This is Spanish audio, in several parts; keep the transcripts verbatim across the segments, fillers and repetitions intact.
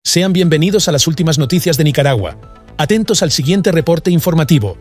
Sean bienvenidos a las últimas noticias de Nicaragua. Atentos al siguiente reporte informativo.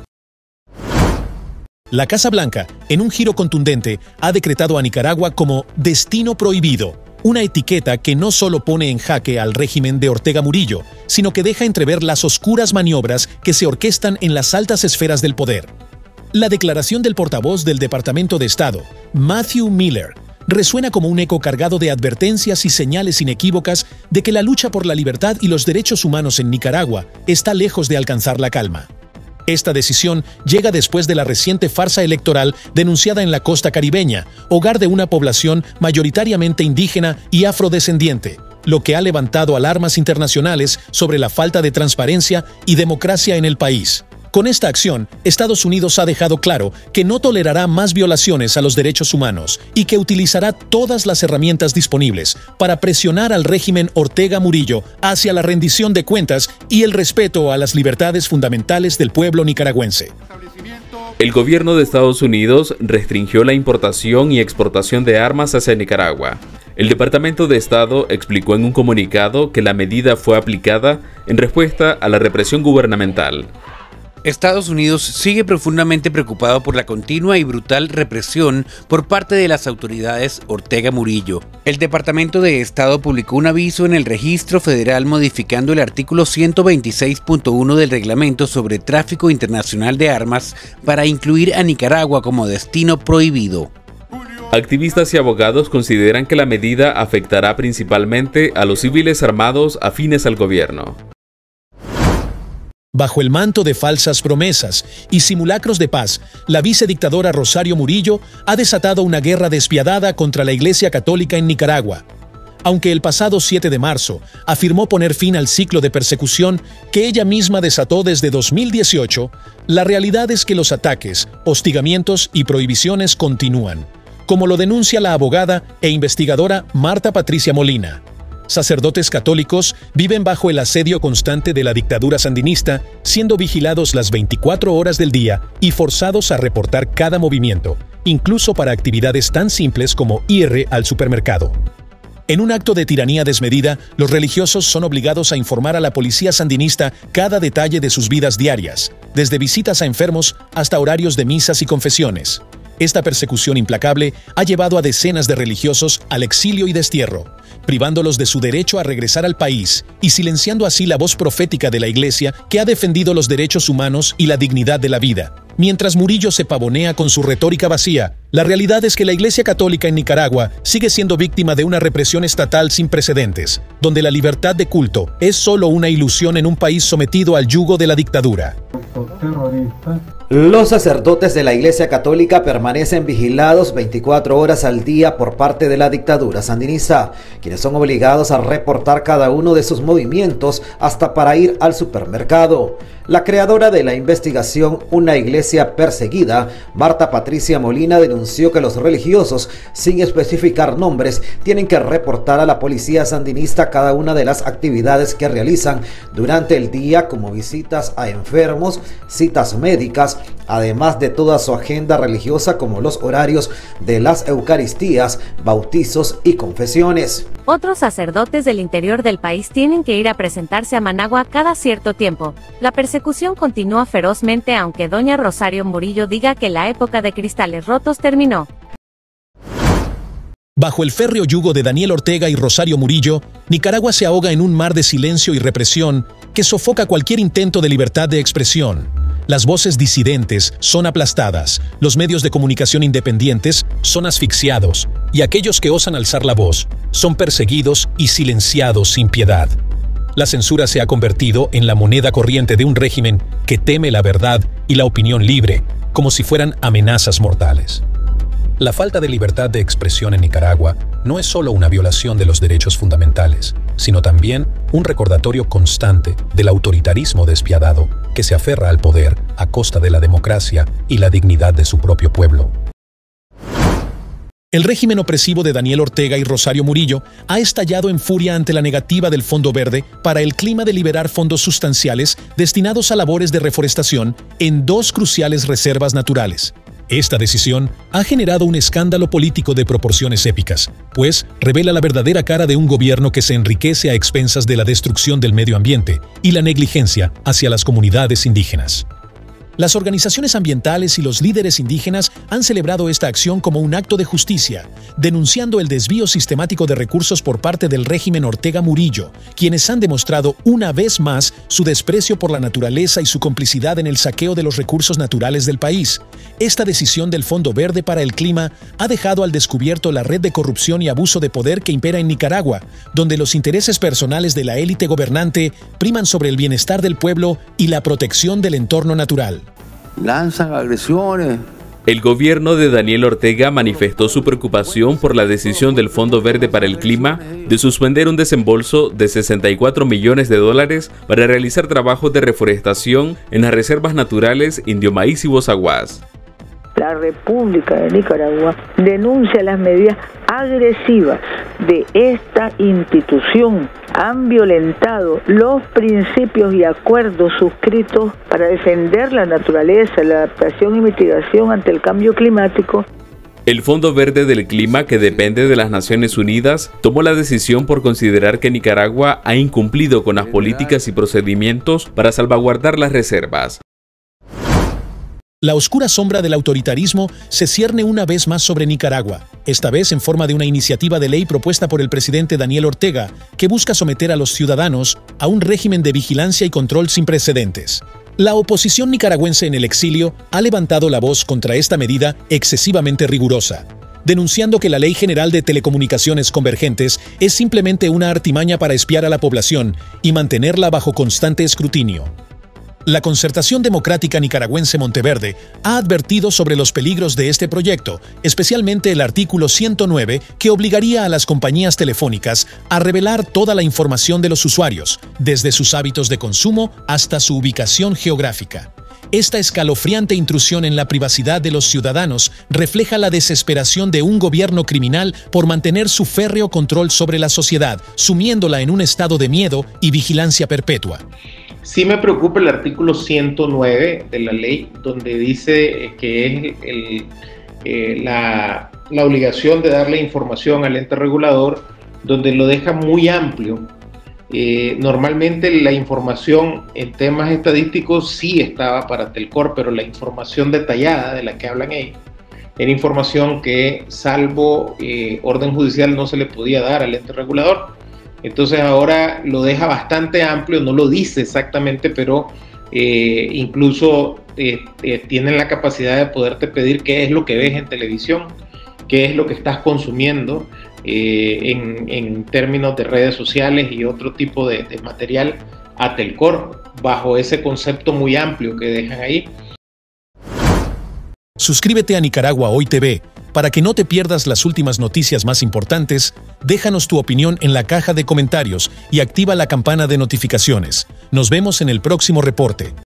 La Casa Blanca, en un giro contundente, ha decretado a Nicaragua como destino prohibido, una etiqueta que no solo pone en jaque al régimen de Ortega Murillo, sino que deja entrever las oscuras maniobras que se orquestan en las altas esferas del poder. La declaración del portavoz del Departamento de Estado, Matthew Miller, resuena como un eco cargado de advertencias y señales inequívocas de que la lucha por la libertad y los derechos humanos en Nicaragua está lejos de alcanzar la calma. Esta decisión llega después de la reciente farsa electoral denunciada en la costa caribeña, hogar de una población mayoritariamente indígena y afrodescendiente, lo que ha levantado alarmas internacionales sobre la falta de transparencia y democracia en el país. Con esta acción, Estados Unidos ha dejado claro que no tolerará más violaciones a los derechos humanos y que utilizará todas las herramientas disponibles para presionar al régimen Ortega Murillo hacia la rendición de cuentas y el respeto a las libertades fundamentales del pueblo nicaragüense. El gobierno de Estados Unidos restringió la importación y exportación de armas hacia Nicaragua. El Departamento de Estado explicó en un comunicado que la medida fue aplicada en respuesta a la represión gubernamental. Estados Unidos sigue profundamente preocupado por la continua y brutal represión por parte de las autoridades Ortega Murillo. El Departamento de Estado publicó un aviso en el Registro Federal modificando el artículo ciento veintiséis punto uno del Reglamento sobre Tráfico Internacional de Armas para incluir a Nicaragua como destino prohibido. Activistas y abogados consideran que la medida afectará principalmente a los civiles armados afines al gobierno. Bajo el manto de falsas promesas y simulacros de paz, la vicedictadora Rosario Murillo ha desatado una guerra despiadada contra la Iglesia Católica en Nicaragua. Aunque el pasado siete de marzo afirmó poner fin al ciclo de persecución que ella misma desató desde dos mil dieciocho, la realidad es que los ataques, hostigamientos y prohibiciones continúan, como lo denuncia la abogada e investigadora Marta Patricia Molina. Sacerdotes católicos viven bajo el asedio constante de la dictadura sandinista, siendo vigilados las veinticuatro horas del día y forzados a reportar cada movimiento, incluso para actividades tan simples como ir al supermercado. En un acto de tiranía desmedida, los religiosos son obligados a informar a la policía sandinista cada detalle de sus vidas diarias, desde visitas a enfermos hasta horarios de misas y confesiones. Esta persecución implacable ha llevado a decenas de religiosos al exilio y destierro, privándolos de su derecho a regresar al país y silenciando así la voz profética de la Iglesia que ha defendido los derechos humanos y la dignidad de la vida. Mientras Murillo se pavonea con su retórica vacía, la realidad es que la Iglesia Católica en Nicaragua sigue siendo víctima de una represión estatal sin precedentes, donde la libertad de culto es solo una ilusión en un país sometido al yugo de la dictadura. Los sacerdotes de la Iglesia Católica permanecen vigilados veinticuatro horas al día por parte de la dictadura sandinista, quienes son obligados a reportar cada uno de sus movimientos hasta para ir al supermercado. La creadora de la investigación Una Iglesia Perseguida, Marta Patricia Molina, denunció que los religiosos, sin especificar nombres, tienen que reportar a la policía sandinista cada una de las actividades que realizan durante el día, como visitas a enfermos, citas médicas, además de toda su agenda religiosa como los horarios de las Eucaristías, bautizos y confesiones. Otros sacerdotes del interior del país tienen que ir a presentarse a Managua cada cierto tiempo. La persecución continúa ferozmente aunque doña Rosario Murillo diga que la época de cristales rotos terminó. Bajo el férreo yugo de Daniel Ortega y Rosario Murillo, Nicaragua se ahoga en un mar de silencio y represión que sofoca cualquier intento de libertad de expresión. Las voces disidentes son aplastadas, los medios de comunicación independientes son asfixiados y aquellos que osan alzar la voz son perseguidos y silenciados sin piedad. La censura se ha convertido en la moneda corriente de un régimen que teme la verdad y la opinión libre, como si fueran amenazas mortales. La falta de libertad de expresión en Nicaragua no es solo una violación de los derechos fundamentales, sino también un recordatorio constante del autoritarismo despiadado que se aferra al poder a costa de la democracia y la dignidad de su propio pueblo. El régimen opresivo de Daniel Ortega y Rosario Murillo ha estallado en furia ante la negativa del Fondo Verde para el clima de liberar fondos sustanciales destinados a labores de reforestación en dos cruciales reservas naturales. Esta decisión ha generado un escándalo político de proporciones épicas, pues revela la verdadera cara de un gobierno que se enriquece a expensas de la destrucción del medio ambiente y la negligencia hacia las comunidades indígenas. Las organizaciones ambientales y los líderes indígenas han celebrado esta acción como un acto de justicia, denunciando el desvío sistemático de recursos por parte del régimen Ortega Murillo, quienes han demostrado una vez más su desprecio por la naturaleza y su complicidad en el saqueo de los recursos naturales del país. Esta decisión del Fondo Verde para el Clima ha dejado al descubierto la red de corrupción y abuso de poder que impera en Nicaragua, donde los intereses personales de la élite gobernante priman sobre el bienestar del pueblo y la protección del entorno natural. Lanzan agresiones. El gobierno de Daniel Ortega manifestó su preocupación por la decisión del Fondo Verde para el Clima de suspender un desembolso de sesenta y cuatro millones de dólares para realizar trabajos de reforestación en las reservas naturales Indio Maíz y Bozaguas. La República de Nicaragua denuncia las medidas agresivas de esta institución. Han violentado los principios y acuerdos suscritos para defender la naturaleza, la adaptación y mitigación ante el cambio climático. El Fondo Verde del Clima, que depende de las Naciones Unidas, tomó la decisión por considerar que Nicaragua ha incumplido con las políticas y procedimientos para salvaguardar las reservas. La oscura sombra del autoritarismo se cierne una vez más sobre Nicaragua, esta vez en forma de una iniciativa de ley propuesta por el presidente Daniel Ortega, que busca someter a los ciudadanos a un régimen de vigilancia y control sin precedentes. La oposición nicaragüense en el exilio ha levantado la voz contra esta medida excesivamente rigurosa, denunciando que la Ley General de Telecomunicaciones Convergentes es simplemente una artimaña para espiar a la población y mantenerla bajo constante escrutinio. La Concertación Democrática Nicaragüense Monteverde ha advertido sobre los peligros de este proyecto, especialmente el artículo ciento nueve, que obligaría a las compañías telefónicas a revelar toda la información de los usuarios, desde sus hábitos de consumo hasta su ubicación geográfica. Esta escalofriante intrusión en la privacidad de los ciudadanos refleja la desesperación de un gobierno criminal por mantener su férreo control sobre la sociedad, sumiéndola en un estado de miedo y vigilancia perpetua. Sí me preocupa el artículo ciento nueve de la ley, donde dice que es el, eh, la, la obligación de darle información al ente regulador, donde lo deja muy amplio. Eh, normalmente la información en temas estadísticos sí estaba para Telcor, pero la información detallada de la que hablan ellos era información que, salvo eh, orden judicial, no se le podía dar al ente regulador. Entonces ahora lo deja bastante amplio, no lo dice exactamente, pero eh, incluso eh, eh, tienen la capacidad de poderte pedir qué es lo que ves en televisión, qué es lo que estás consumiendo eh, en, en términos de redes sociales y otro tipo de, de material a Telcor, bajo ese concepto muy amplio que dejan ahí. Suscríbete a Nicaragua Hoy T V. Para que no te pierdas las últimas noticias más importantes, déjanos tu opinión en la caja de comentarios y activa la campana de notificaciones. Nos vemos en el próximo reporte.